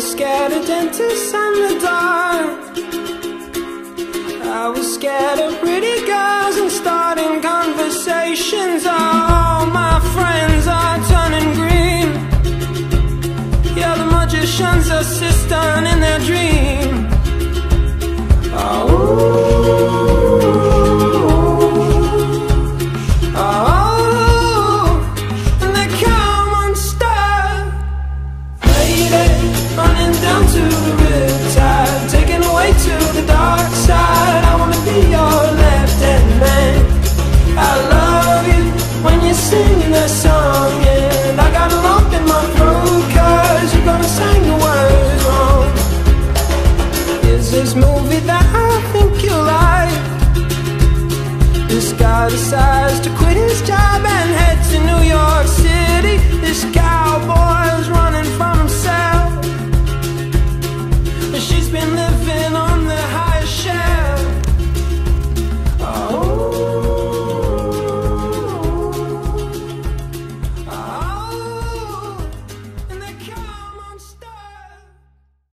was scared of dentists and the dark. I was scared of pretty girls and starting conversations. All my friends are turning green. Yeah, the magician's assistant in their dream. Oh.